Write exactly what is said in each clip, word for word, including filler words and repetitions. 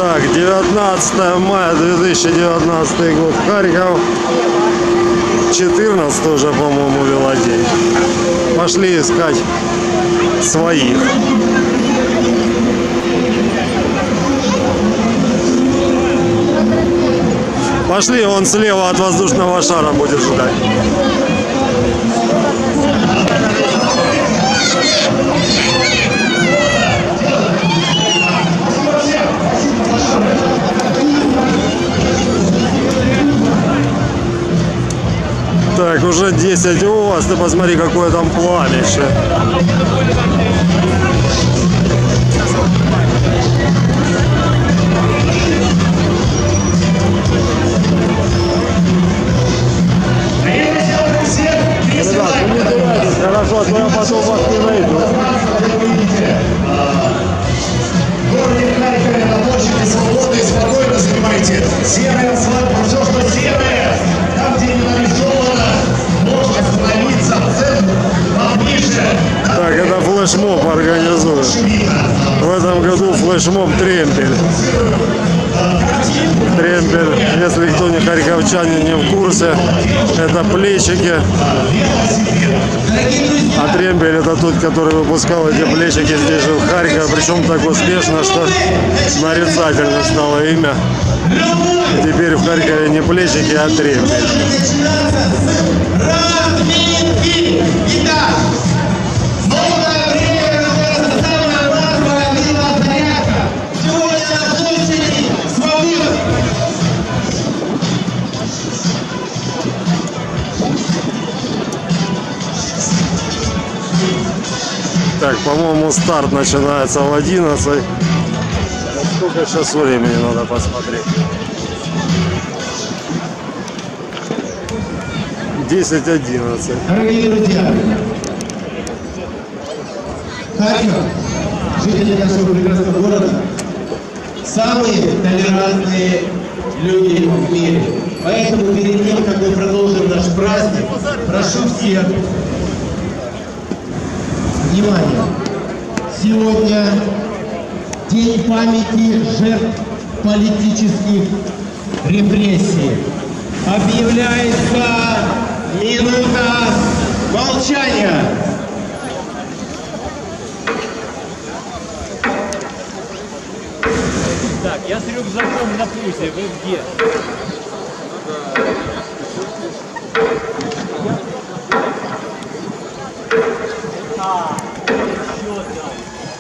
Так, девятнадцатое мая две тысячи девятнадцатый год, Харьков. четырнадцатый уже, по-моему, велодень. Пошли искать своих. Пошли, он слева от воздушного шара будет ждать. Так, уже десять у вас, ты посмотри, какое там пламище. Ребят, ну не теряйтесь, хорошо, а то я потом вас не найду. Город Харькове на площади свободно и спокойно занимайте серое флаг, все, что серое, там, где не нарисовано, можно остановиться в центр, поближе. Так, это флешмоб организует. В этом году флешмоб Тремпель. Тремпель, если кто не харьковчане, не в курсе, это плечики. А Тремпель это тот, который выпускал эти плечики здесь же в Харькове, причем так успешно, что нарицательно стало имя. И теперь в Харькове не плечики, а Тремпель. Так, по-моему, старт начинается в одиннадцать. Сколько сейчас времени, надо посмотреть. десять одиннадцать. Дорогие друзья, Харьков, жители нашего прекрасного города, самые толерантные люди в мире. Поэтому перед тем, как мы продолжим наш праздник, прошу всех внимание. Сегодня день памяти жертв политических репрессий. Объявляется минута молчания. Так, я с рюкзаком на пузе, вы где? А, еще там.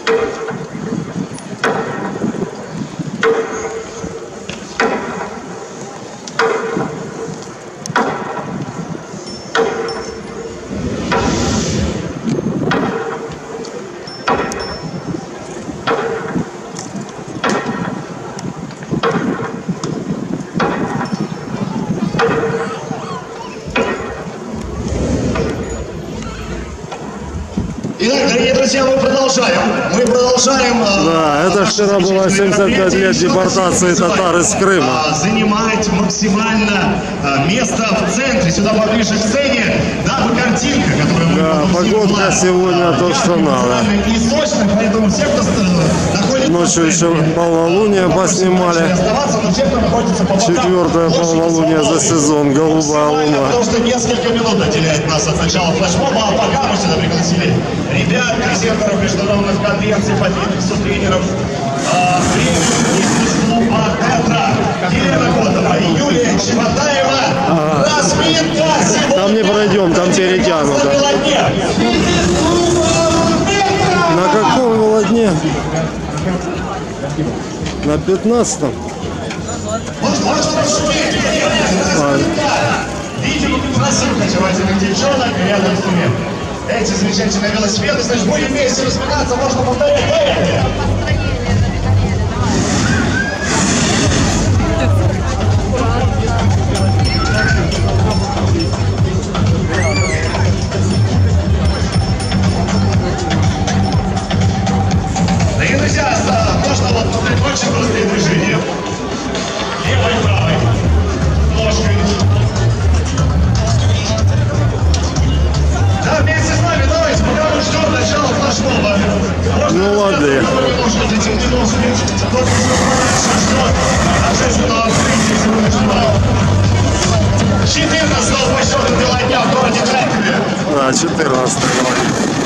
Итак, дорогие друзья, мы продолжаем. Мы продолжаем. Да, это вчера было семьдесят пять лет депортации татар из Крыма. Занимать максимально место в центре, сюда поближе к сцене, дабы картинка, которая мы Да, погодка сегодня то, что надо. Источник, поэтому все, кто находится... Ночью еще полнолуние поснимали. Четвертое полнолуние за сезон, голубая луна. Потому что несколько минут отделяет нас от начала флешмоба, а пока мы сюда пригласили ребят, презентеров международных конвенций, победных тренеров, премиум клуба «Тетра», Елена Котова и Юлия Чеботаева. Ага. Разминка сегодня. Там не пройдем, там перетянуто. На каком велодне? На пятнадцатом? Видимо, красивых очаровательных девчонок рядом с ними. Эти замечательные велосипеды, значит, будем вместе разминаться, можно повторять. Поехали! Дорогие друзья, можно вот повторять очень простые движения. Левой, правой, ножкой. Да, вместе с нами, давайте, пока мы ждем начала флешмоба. Ну ладно. Можно зайти в четырнадцатый.